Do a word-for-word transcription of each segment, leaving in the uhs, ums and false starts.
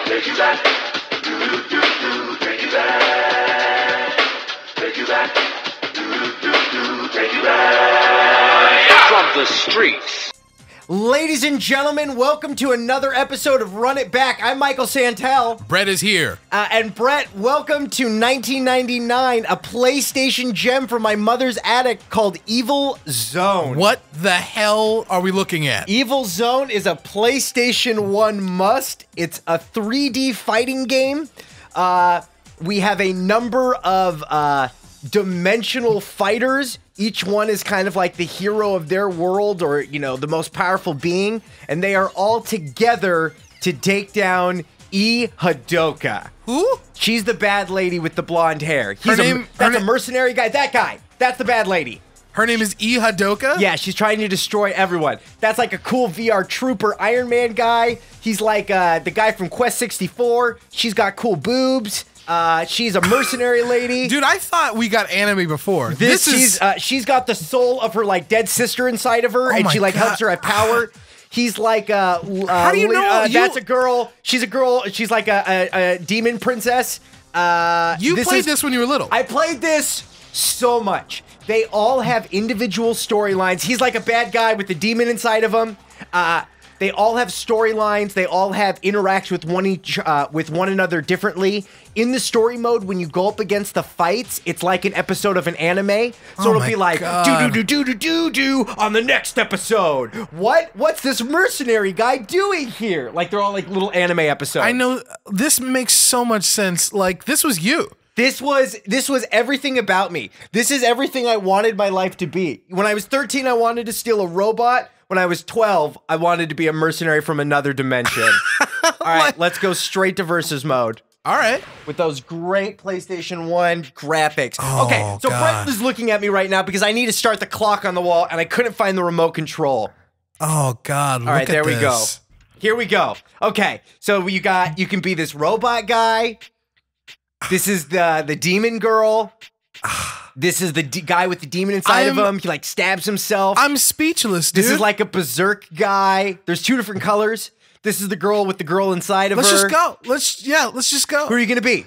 Take you back. Do, do, do, do. Take you back. Take you back. Do, do, do. Take you back. From the streets. Ladies and gentlemen, welcome to another episode of Run It Back. I'm Michael Santel. Brett is here. Uh, and Brett, welcome to nineteen ninety-nine, a PlayStation gem from my mother's attic called Evil Zone. What the hell are we looking at? Evil Zone is a PlayStation one must. It's a three D fighting game. Uh, we have a number of uh, dimensional fighters. Each one is kind of like the hero of their world, or, you know, the most powerful being. And they are all together to take down E. Hadoka. Who? She's the bad lady with the blonde hair. He's Her a, name- that's her a na- mercenary guy. That guy. That's the bad lady. Her name is E. Hadoka? Yeah, she's trying to destroy everyone. That's like a cool V R trooper Iron Man guy. He's like uh, the guy from Quest sixty-four. She's got cool boobs. Uh, she's a mercenary lady. Dude, I thought we got anime before. This, This, is... she's uh, she's got the soul of her like dead sister inside of her, Oh and my she like God. helps her have power. He's like uh, uh How do you know? Uh, You- That's a girl. She's a girl. She's like a, a, a demon princess. Uh, You this played is- this when you were little. I played this so much. They all have individual storylines. He's like a bad guy with the demon inside of him. Uh, they all have storylines. They all have interact with one each uh, with one another differently. In the story mode, when you go up against the fights, it's like an episode of an anime. So Oh it'll my be like God. do do do do do do on the next episode. What? What's this mercenary guy doing here? Like they're all like little anime episodes. I know. This makes so much sense. Like, this was you. This was this was everything about me. This is everything I wanted my life to be. When I was thirteen, I wanted to steal a robot. When I was twelve, I wanted to be a mercenary from another dimension. All right, let's go straight to versus mode All right. with those great PlayStation one graphics. Oh, okay, so God. Brett is looking at me right now because I need to start the clock on the wall, and I couldn't find the remote control. Oh, God. All right, there we go. Here we go. Okay, so you got you can be this robot guy. This is the the demon girl. This is the d guy with the demon inside of I'm- him. He like stabs himself. I'm speechless, dude. This is like a berserk guy. There's two different colors. This is the girl with the girl inside of Let's her. just go. Let's, yeah, let's just go. Who are you gonna be?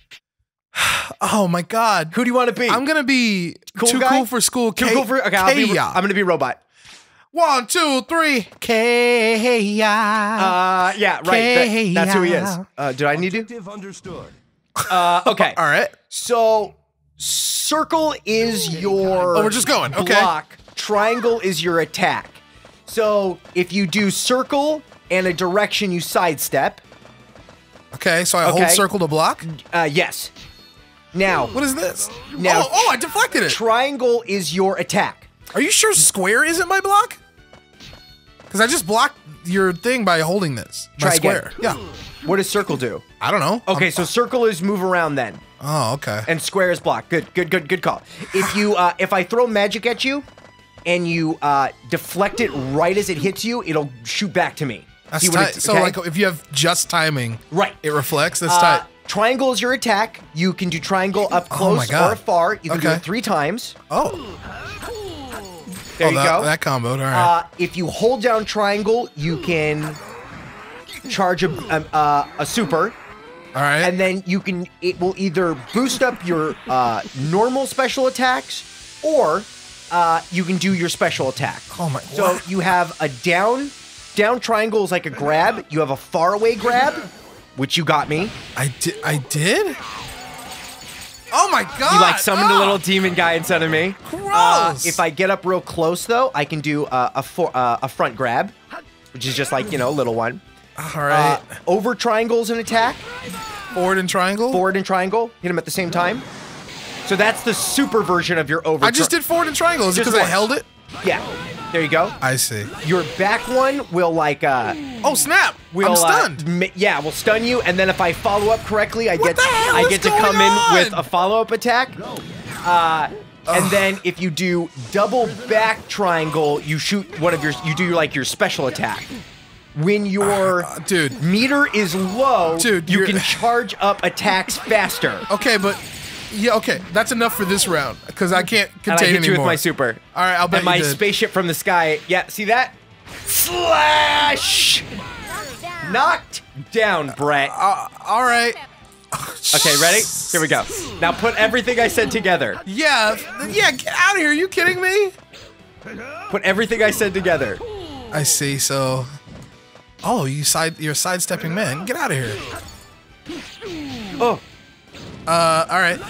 Oh, my God. Who do you want to be? I'm going to be Cool too guy? cool for school. Too K- cool for. Okay, I'll be, K-ya. I'm gonna be robot. One, two, three. K-ya. Uh, yeah, right. that- that's who he is. Uh, did I need to? Objective understood. Uh, okay. All right. So, circle is your Oh, we're just going. Okay. block. Triangle is your attack. So, if you do circle and a direction, you sidestep. Okay, so I Okay. hold circle to block. Uh, yes. Now, What is this? Now- oh, oh, I deflected it. triangle is your attack. Are you sure square isn't my block? Because I just blocked your thing by holding this. By Try again. square. Yeah. What does circle do? I don't know. Okay, I'm- so circle is move around then, Oh, okay. and square is block. Good, good, good, good call. If you, uh, if I throw magic at you, and you uh, deflect it right as it hits you, it'll shoot back to me. That's See what tight. it- So, okay? like, if you have just timing, Right. it reflects. That's Uh, tight. triangle is your attack. You can do triangle up Oh close my God. or far. You can do Okay. it three times. Oh. There oh, you that, go. That comboed. All right. Uh, if you hold down triangle, you can charge a, a, uh, a super, All right. and then you can. It will either boost up your uh, normal special attacks, or uh, you can do your special attack. oh, my. So what? you have a down, down triangle is like a grab. You have a far away grab, which you got me. I did. I did? Oh, my God. You like summoned oh. a little demon guy instead of me. Gross. Uh, if I get up real close, though, I can do uh, a for, uh, a front grab, which is just like, you know, a little one. All right. Uh, over triangles an attack. Forward and triangle? Forward and triangle. Hit them at the same time. So that's the super version of your over. I just did forward and triangle. Is it Just because I once. held it? Yeah. There you go. I see. Your back one will like uh Oh, snap. will I'm stunned. Uh, ma- yeah, will stun you, and then if I follow up correctly, I What get the hell I is get to going come on? in with a follow up attack. Uh, and then if you do double back triangle, you shoot one of your you do your, like your special attack. When your Uh, dude. meter is low, Dude, you you're- can charge up attacks faster. Okay, but yeah, okay, that's enough for this round because I can't And I contain hit you anymore. with my super. All right, I'll bet And my you did. spaceship from the sky. Yeah, see that? Slash! Knocked down, Brett. Uh, all right. Okay, ready? Here we go. Now put everything I said together. Yeah, yeah, get out of here. Are you kidding me? Put everything I said together. I see, so... Oh, you side, you're a sidestepping man. Get out of here. Oh. Uh, all right.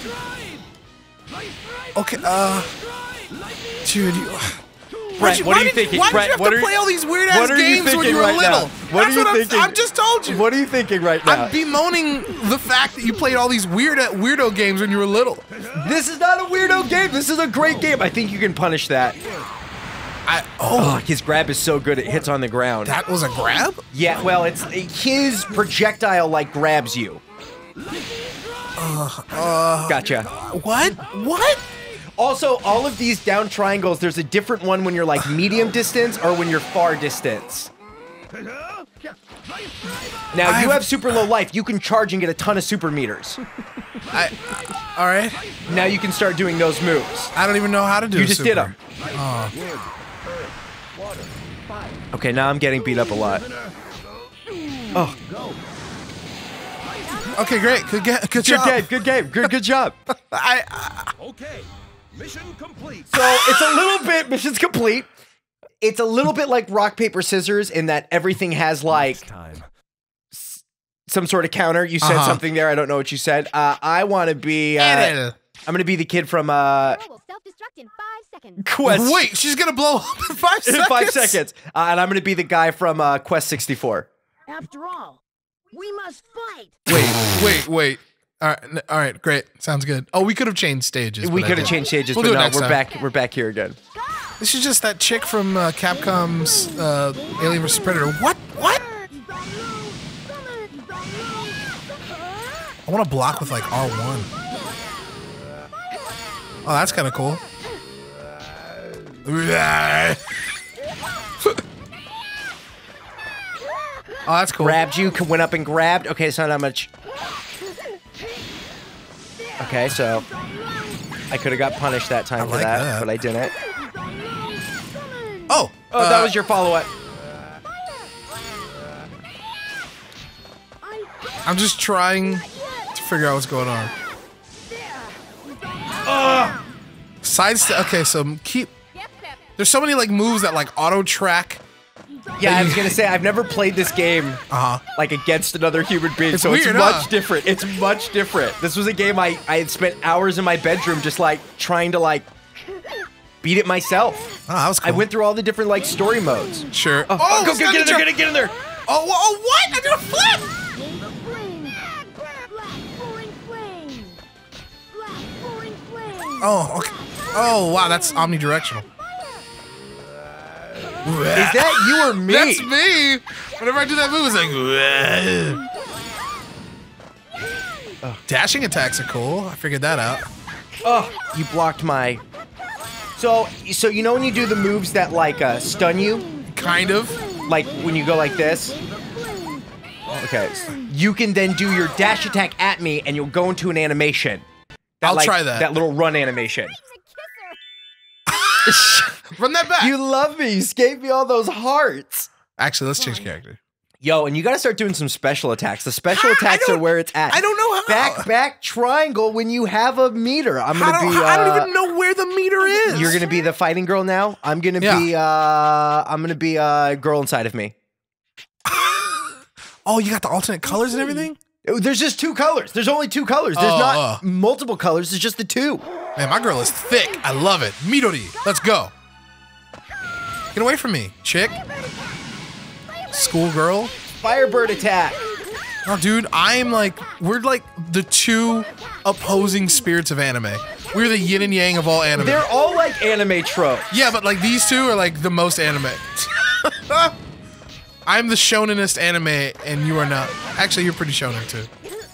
Okay, uh... Dude, you... Brett, you, what are you did, thinking? Why Brett, did you have what to are play you, all these weird-ass games when you were right little? Now? What That's are you what thinking? I'm, I've just told you. What are you thinking right now? I'm bemoaning the fact that you played all these weird weirdo games when you were little. This is not a weirdo game. This is a great game. I think you can punish that. I oh, Oh, his grab is so good it hits on the ground. that was a grab? Yeah, well, it's his projectile like grabs you. Uh, uh, Gotcha. what? What? Also, all of these down triangles, there's a different one when you're like medium distance or when you're far distance. Now, you I've- have super low life. You can charge and get a ton of super meters. I. All right. Now you can start doing those moves. I don't even know how to do. You a just super. did them. Oh. Okay, now I'm getting beat up a lot. Oh, Okay, great. Good, ga- good good job. game, good game, good good job. I, I Okay, mission complete. So it's a little bit mission's complete. It's a little bit like rock paper scissors in that everything has like Time. some sort of counter. You said Uh-huh. something there. I don't know what you said. Uh, I want to be. Uh, I'm gonna be the kid from uh, Will self-destruct in five seconds. Quest. Wait, she's gonna blow up in five in seconds. five seconds, uh, and I'm gonna be the guy from uh, Quest sixty-four. After all, we must fight. Wait, wait, wait. All right, n- all right, great. Sounds good. Oh, we could have changed stages. We but I could have didn't. changed stages, We'll but do it no, next we're time. back. We're back here again. This is just that chick from uh, Capcom's uh, Alien versus. Predator. What? What? I want to block with like R one. Oh, that's kind of cool. Oh, that's cool. Grabbed you, c- went up and grabbed. Okay, so not much. Okay, so I could have got punished that time I for like that, that. but I didn't. Oh, Oh, that uh, was your follow-up. I'm just trying to figure out what's going on. Side step. Okay, so keep. There's so many like moves that like auto track. Yeah, I was gonna say I've never played this game Uh huh. like against another human being, It's so it's weird, much huh? different. It's much different. This was a game I I had spent hours in my bedroom just like trying to like beat it myself. Oh, that was cool. I went through all the different like story modes. Sure. Oh, oh, go, it's go not get in there, the get in, get in there. Oh, wha- oh, what? I did a flip. Oh, okay. Oh, wow, that's omnidirectional. Is that you or me? That's me. Whenever I do that move, it's like. Dashing attacks are cool. I figured that out. Oh, you blocked my. So, so you know when you do the moves that like uh, stun you, Kind of. like when you go like this. Okay, you can then do your dash attack at me, and you'll go into an animation. I'll like, try that. That little run animation. Run that back. You love me. You gave me all those hearts. Actually, let's change character. Yo, and you gotta start doing some special attacks. The special I attacks are don't- where it's at. I don't know how. Back, back triangle when you have a meter. I'm How gonna do- be. I don't uh, even know where the meter is. You're gonna be the fighting girl now. I'm gonna Yeah. be. uh I'm gonna be a girl inside of me. Oh, you got the alternate colors and everything? Oh, there's just two colors. There's only two colors. There's Oh, not uh. multiple colors. There's just the two. Man, my girl is thick. I love it. Midori, let's go. Get away from me, chick. Schoolgirl. Firebird attack. Oh, dude, I'm like, we're like the two opposing spirits of anime. We're the yin and yang of all anime. They're all like anime tropes. Yeah, but like these two are like the most anime. I'm the shonenest anime, and you are not. Actually, you're pretty shonen too.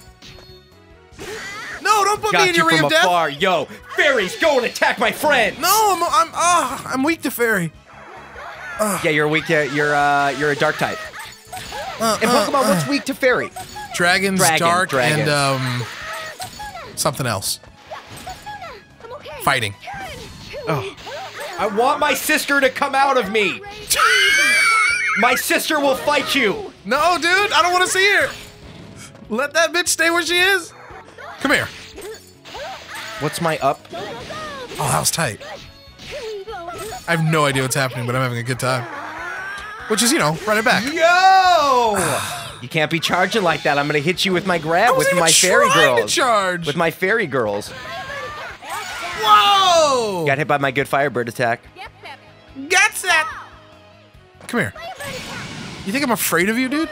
No, don't put me Got in you your ring from of death. afar. Yo, fairies, go and attack my friend. No, I'm I'm uh, I'm weak to fairy. Yeah, you're weak. To, you're uh, you're a dark type. Uh, In uh, Pokemon, uh. what's weak to fairy? Dragons, Dragon, dark, dragon. and um, something else. Fighting. I want my sister to come out of me. My sister will fight you. No, dude, I don't want to see her. Let that bitch stay where she is. Come here. What's my up? Oh, that was tight. I have no idea what's happening, but I'm having a good time. Which is, you know, run it back. Yo! You can't be charging like that. I'm gonna hit you with my grab with my fairy girls. To charge. With my fairy girls. Whoa! Got hit by my good firebird attack. Gets that. Come here. You think I'm afraid of you, dude?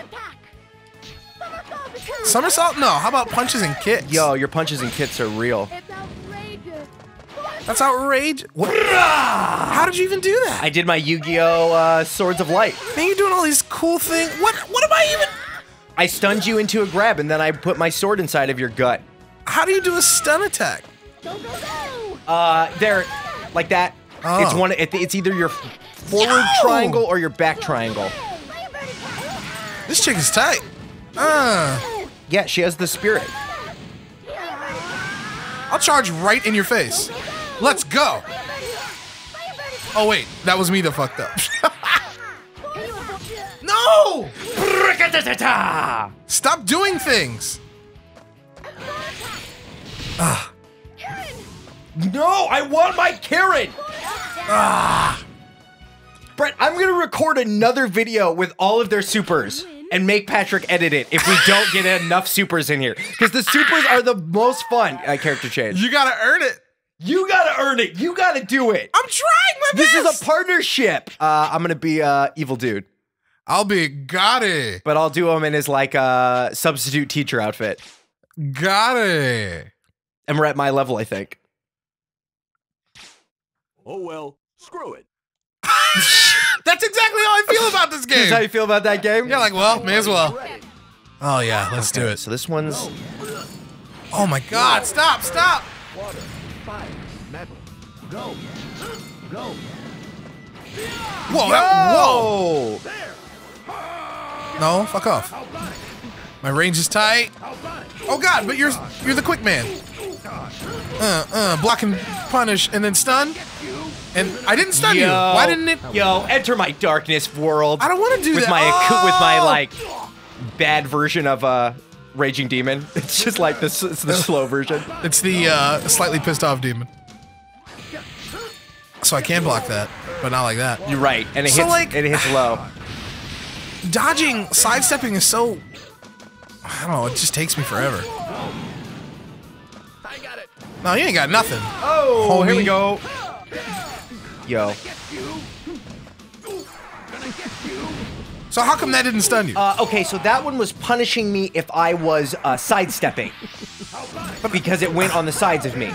Somersault? No. How about punches and kicks? Yo, your punches and kicks are real. That's outrageous. What? How did you even do that? I did my Yu-Gi-Oh! Uh, Swords of Light. Man, you're doing all these cool things. What? What am I even? I stunned you into a grab, and then I put my sword inside of your gut. How do you do a stun attack? Uh, there, like that. Oh. It's one. It, it's either your forward Yo! triangle or your back triangle. This chick is tight. Uh. Yeah, she has the spirit. I'll charge right in your face. Let's go. Oh wait, that was me that fucked up. No! Stop doing things. Ah. No, I want my Karen. Ah. Brett, I'm gonna record another video with all of their supers and make Patrick edit it if we don't get enough supers in here. Because the supers are the most fun. Uh, character change. You gotta earn it. You gotta earn it. You gotta do it. I'm trying my This best. is a partnership. Uh, I'm gonna be uh, evil dude, I'll be got it. but I'll do him in his like uh, substitute teacher outfit. Got it. And we're at my level, I think. Oh well, screw it. That's exactly how I feel about this This is how game. you feel about that game? You're like, well, may as well. Oh yeah, let's do Okay, it. So this one's Oh my God! Stop! Stop! Water, fire, metal. Go. Go. Whoa! That, whoa! Whoa! No, fuck off. My range is tight. Oh God! But you're you're the quick man. Uh, uh, block and punish, and then stun. And I didn't stun you. Yo. Why didn't it? Yo, enter my darkness world. I don't want to do with that. my oh! with my like bad version of uh, Raging Demon. It's just like this. It's the slow version. It's the uh, slightly pissed off demon. So I can block that, but not like that. You're right, and it So, hits like- and it hits low. Dodging, sidestepping is so. I don't know. It just takes me forever. I got it. No, you ain't got nothing. Oh, here we Homie. go. Yo, So how come that didn't stun you? uh, okay, so that one was punishing me if I was uh, sidestepping, because it went on the sides of me.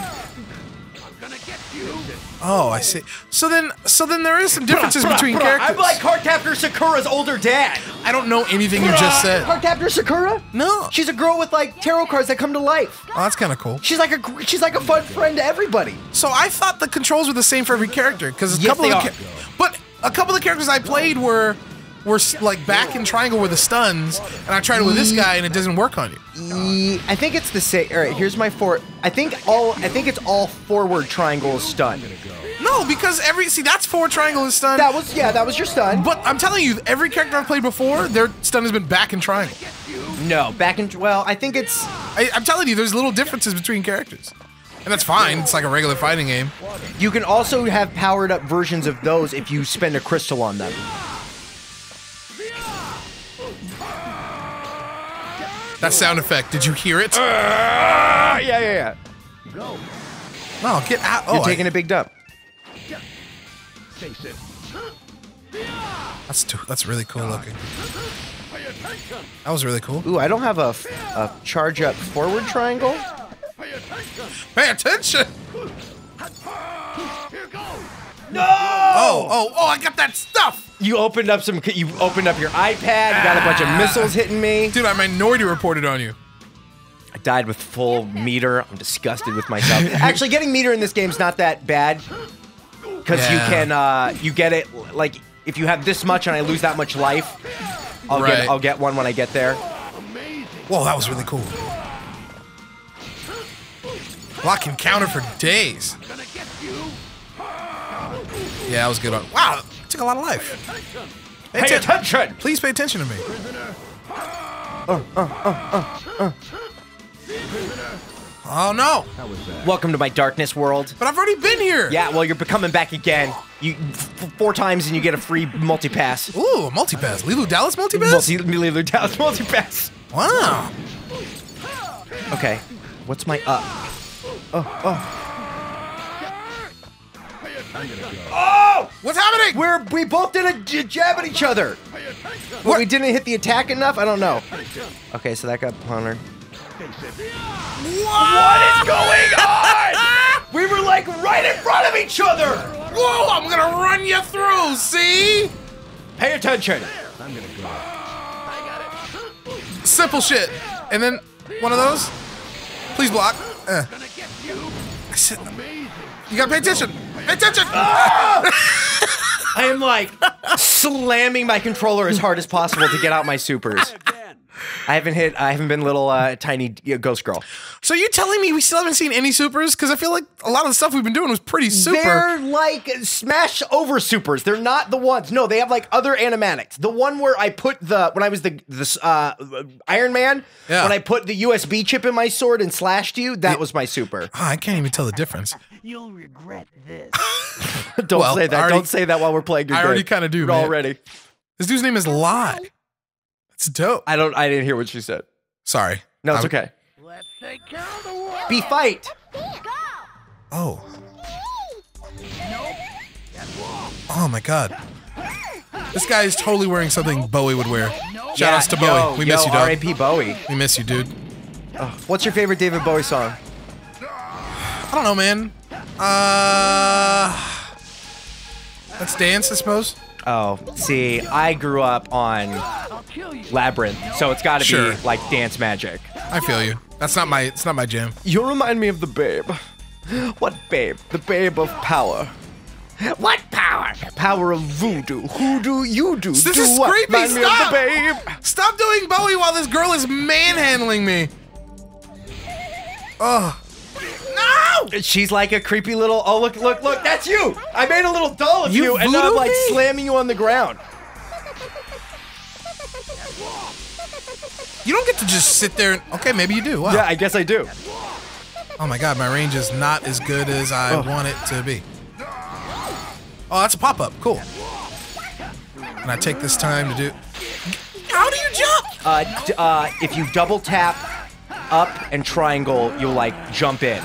Oh, I see. So then, so then there is some differences between characters. I'm like Cardcaptor Sakura's older dad. I don't know anything you just said. Cardcaptor Sakura? No. She's a girl with like tarot cards that come to life. Oh, that's kind of cool. She's like a she's like a fun friend to everybody. So I thought the controls were the same for every character because a Yes, couple they of the are. cha- but a couple of the characters I played were were s- like back and triangle were the stuns, and I tried it with this guy and it doesn't work on you. E- I think it's the same. All right, here's my for. I think all. I think it's all forward triangle is stun. No, because every see that's forward triangle is stun. That was yeah. That was your stun. But I'm telling you, every character I've played before, their stun has been back and triangle. No, back in. Well, I think it's. I, I'm telling you, there's little differences between characters, and that's fine. It's like a regular fighting game. You can also have powered up versions of those if you spend a crystal on them. That sound effect, did you hear it? Ah, yeah, yeah, yeah. No, get out. Oh, You're taking I, a big dump. Face it. that's too, that's really cool looking. That was really cool. Ooh, I don't have a, f- a charge up forward triangle. Pay attention. No! Oh, oh, oh! I got that stuff, You opened up some. You opened up your iPad. You got a bunch of missiles hitting me. dude. I minority reported on you. I died with full meter. I'm disgusted with myself. Actually, getting meter in this game's not that bad because you Yeah. can. Uh, you get it like if you have this much and I lose that much life, I'll Right. get. I'll get one when I get there. Whoa, that was really cool. Block and counter for days. Yeah, that was a good one. Wow, it took a lot of life. Pay Pay atten- attention. Please pay attention to me. Oh no! Welcome to my darkness world. But I've already been here. Yeah, well, you're coming back again. You f four times and you get a free multi-pass. Ooh, a multi-pass. Lilu Dallas multi-pass? Multi Lulu Dallas multi-pass. Wow. Okay, what's my up? Oh, oh. Oh! What's happening? We're, we both did a j jab at each other. But we didn't hit the attack enough? I don't know. Okay, so that got punted. What is going on? We were like right in front of each other. Whoa, I'm gonna run you through, see? Pay attention. Simple shit. And then one of those. Please block. Uh. I said, you gotta pay attention. Pay attention. I am like slamming my controller as hard as possible to get out my supers. I haven't hit, I haven't been little uh, tiny uh, ghost girl. So you telling me we still haven't seen any supers? Because I feel like a lot of the stuff we've been doing was pretty super. They're like smash over supers. They're not the ones. No, they have like other animatics. The one where I put the, when I was the, the uh, Iron Man, yeah. when I put the U S B chip in my sword and slashed you, that was my super. Oh, I can't even tell the difference. You'll regret this. Don't Well, say that. already- Don't say that while we're playing your I already game. kind of do, man. Already. This dude's name is Lie. It's dope. I don't, I didn't hear what she said. Sorry. No, it's I'm- okay. Let's take care of the world. Be fight. Oh. Oh my god. This guy is totally wearing something Bowie would wear. Shout outs to Bowie. Yo, we yo, miss you, R dog. I P Bowie. We miss you, dude. What's your favorite David Bowie song? I don't know, man. Uh, Let's Dance, I suppose. Oh, see, I grew up on Labyrinth, so it's got to Sure. be like Dance Magic. I feel you. That's not my. It's not my jam. You remind me of the babe. What babe? The babe of power. What power? Power of voodoo. Who do you do? This do is what? creepy. Remind me of Stop. the babe. Stop doing Bowie while this girl is manhandling me. Oh. No! She's like a creepy little. Oh look, look, look! That's you. I made a little doll of You you, and now I'm voodoo like me? slamming you on the ground. You don't get to just sit there and. Okay, maybe you do. Wow. Yeah, I guess I do. Oh my god, my range is not as good as I Oh. want it to be. Oh, that's a pop-up. Cool. And I take this time to do. How do you jump? Uh, d uh, if you double tap up and triangle, you'll like jump in.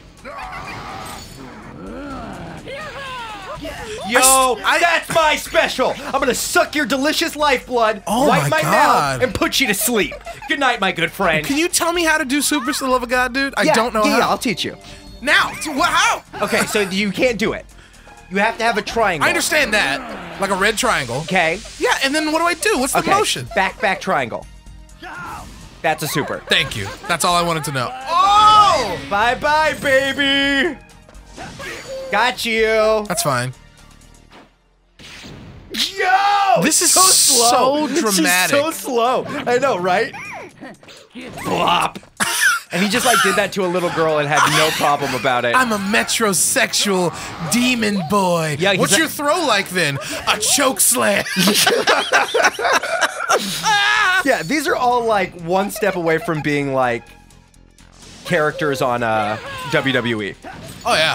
Yo, I- that's my special. I'm gonna suck your delicious lifeblood, Oh wipe my my, God. mouth, and put you to sleep. Good night, my good friend. Can you tell me how to do supers for the love of God, dude? I yeah, don't know yeah, how. Yeah, I'll teach you. Now, t- what? How? Okay, so you can't do it. You have to have a triangle. I understand that, like a red triangle. Okay. Yeah, and then what do I do? What's the Okay. motion? Back, back triangle. That's a super. Thank you. That's all I wanted to know. Oh! Bye, bye, baby. Got you. That's fine. Yo! This is so slow. so This is dramatic. so slow. I know, right? Blop. And he just like did that to a little girl and had no problem about it. I'm a metrosexual demon boy. Yeah, he's What's a- your throw like then? A choke slam. Yeah, these are all like one step away from being like characters on uh, W W E. Oh yeah.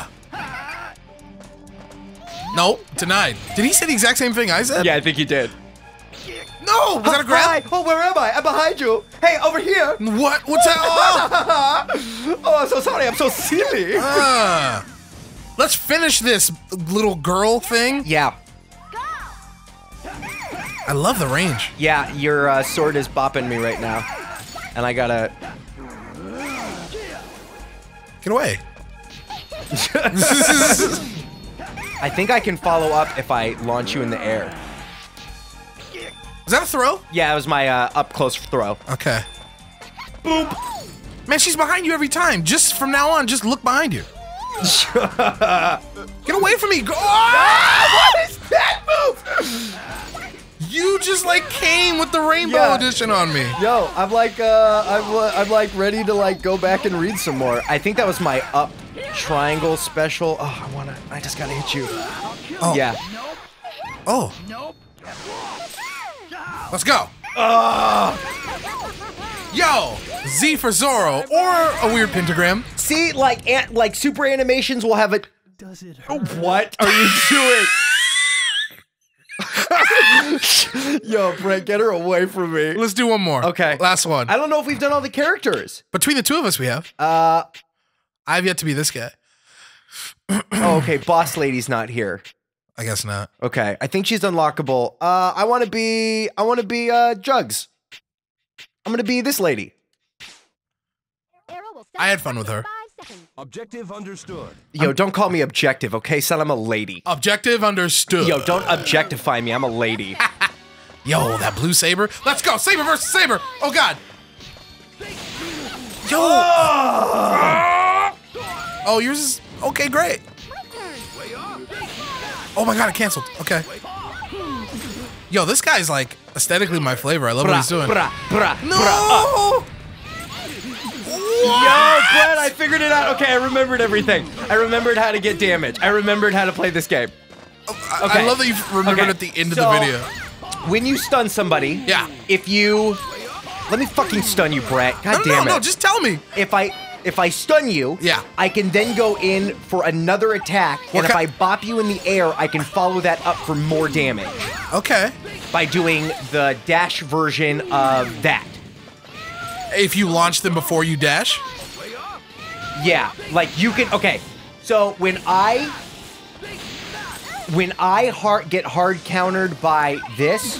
Nope, denied. Did he say the exact same thing I said? Yeah, I think he did. No, was that a grab? Hi. Oh, where am I? I'm behind you. Hey, over here. What? What's that? Oh. Oh, I'm so sorry. I'm so silly. Uh, let's finish this little girl thing. Yeah. I love the range. Yeah, your uh, sword is bopping me right now. And I gotta... Get away. I think I can follow up if I launch you in the air. Is that a throw? Yeah, it was my uh, up-close throw. Okay. Boop. Man, she's behind you every time. Just from now on, just look behind you. Get away from me. Go. Ah! What is that move? You just like came with the rainbow Yeah. edition on me. Yo, I'm like, uh, I'm, uh, I'm like ready to like go back and read some more. I think that was my up triangle special. Oh, I wanna, I just gotta hit you. Oh. Yeah. Oh. Let's go. Yo, Z for Zoro, or a weird pentagram. See, like an- like super animations will have a. Does it Oh, hurt? what are you doing? Yo, Brent, get her away from me. Let's do one more. Okay. Last one. I don't know if we've done all the characters. Between the two of us, we have. Uh, I've yet to be this guy. oh, okay. Boss lady's not here. I guess not. Okay, I think she's unlockable. Uh, I want to be. I want to be uh Jugs. I'm gonna be this lady. Arrow will stop I had fun with her. five seconds. Objective understood. Yo, don't call me objective, okay, son? I'm a lady. Objective understood. Yo, don't objectify me. I'm a lady. Yo, that blue saber. Let's go. Saber versus saber. Oh, God. Yo. Oh, yours is okay, great. Oh, my God, it canceled. Okay. Yo, this guy's like aesthetically my flavor. I love what he's doing. Brah, brah, No. brah, uh. Yo, Brett, I figured it out. Okay, I remembered everything. I remembered how to get damage. I remembered how to play this game. I, Okay. I love that you remembered Okay. at the end So- of the video. When you stun somebody, Yeah. if you let me fucking stun you, Brett. God No, no, damn no, it. no, just tell me. if I if I stun you, Yeah. I can then go in for another attack, What and if ki- I bop you in the air, I can follow that up for more damage Okay. by doing the dash version of that. If you launch them before you dash. Yeah, like you can. Okay, so when I when I hard get hard countered by this,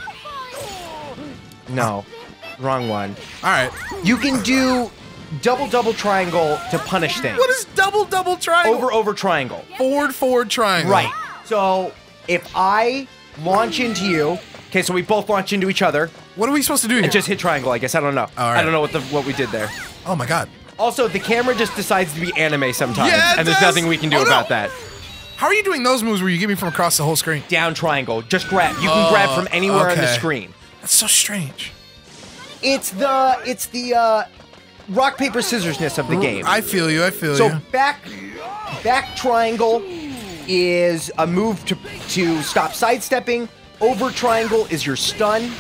no, wrong one. All right. You can do double double triangle to punish things. What is double double triangle? Over over triangle. Forward forward triangle. Right. So if I launch into you, okay, so we both launch into each other What are we supposed to do here? and just hit triangle. I guess I don't know. All right. I don't know what the what we did there. Oh my God. Also, the camera just decides to be anime sometimes, Yeah, it and there's does. nothing we can do Oh, no. about that. How are you doing those moves where you get me from across the whole screen? Down triangle, just grab. You can Oh, grab from anywhere on the okay. screen. That's so strange. It's the it's the uh, rock paper scissorsness of the game. I feel you. I feel So you. back back triangle is a move to to stop sidestepping. Over triangle is your stun.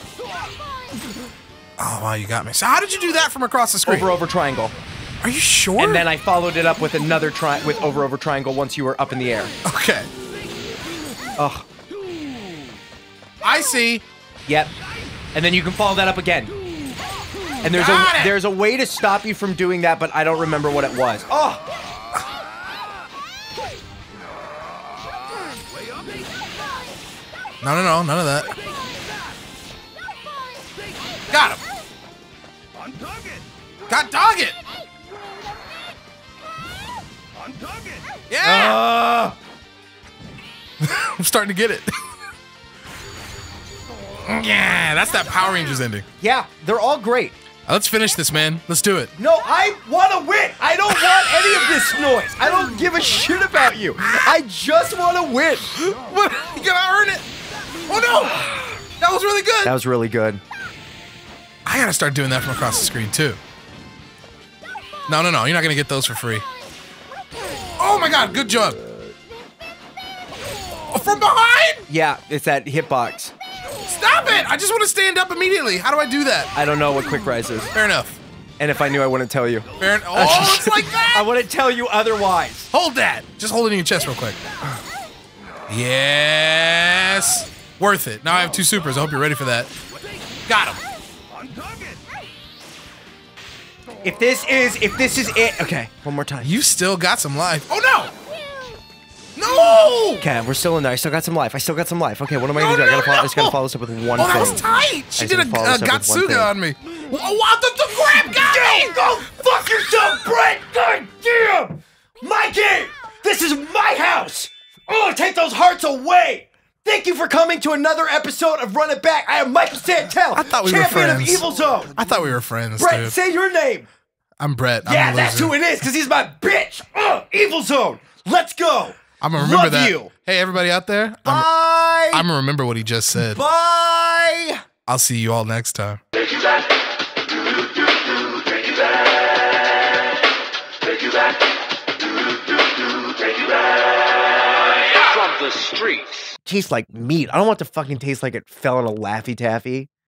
Oh wow, you got me. So how did you do that from across the screen? Over over triangle. Are you sure? And then I followed it up with another tri with over over triangle once you were up in the air. Okay. Ugh. I see. Yep. And then you can follow that up again. And there's Got a it. there's a way to stop you from doing that, but I don't remember what it was. Oh. No, no, no, none of that. Got him. On target. Got dog it. On target. Yeah. I'm starting to get it. Yeah, that's that Power Rangers ending. Yeah, they're all great. Uh, Let's finish this, man. Let's do it. No, I want to win. I don't want any of this noise. I don't give a shit about you. I just want to win. What? You gotta earn it. Oh no! That was really good. That was really good. I gotta start doing that from across the screen too. No, no, no. You're not gonna get those for free. Oh my God! Good job. Oh, from behind? Yeah, it's that hitbox. Stop it! I just want to stand up immediately. How do I do that? I don't know what quick rise is. Fair enough. And if I knew, I wouldn't tell you. Fair en- Oh, it's like that. I wouldn't tell you otherwise. Hold that. Just hold it in your chest real quick. Yes. Worth it. Now I have two supers. I hope you're ready for that. Got him. On target. If this is, if this is it. Okay, one more time. You still got some life. Oh no! No! Okay, we're still in there. I still got some life. I still got some life. Okay, what am I No, gonna do? I no, gotta follow, I no. just gotta follow this up with one Oh, thing. that was tight. She I did a, just follow a this up with one Gatsuga thing. on me. Oh, what the, the grab got me! Go fuck yourself, Brett! God damn! My game! This is my house! Oh, take those hearts away! Thank you for coming to another episode of Run It Back. I am Michael Santel, I thought we were champion of friends. Evil Zone. I thought we were friends, Brett, dude. say your name. I'm Brett. I'm Yeah, the that's loser. who it is, because he's my bitch. Ugh, Evil Zone. Let's go. I'm gonna remember Love that. you. Hey, everybody out there. I'm, Bye. I'm gonna remember what he just said. Bye. I'll see you all next time. Take you back. Do, do, do, take you back. Take you back. Do, do, do, take you back. From the streets. Tastes like meat. I don't want to fucking taste like it fell in a Laffy Taffy.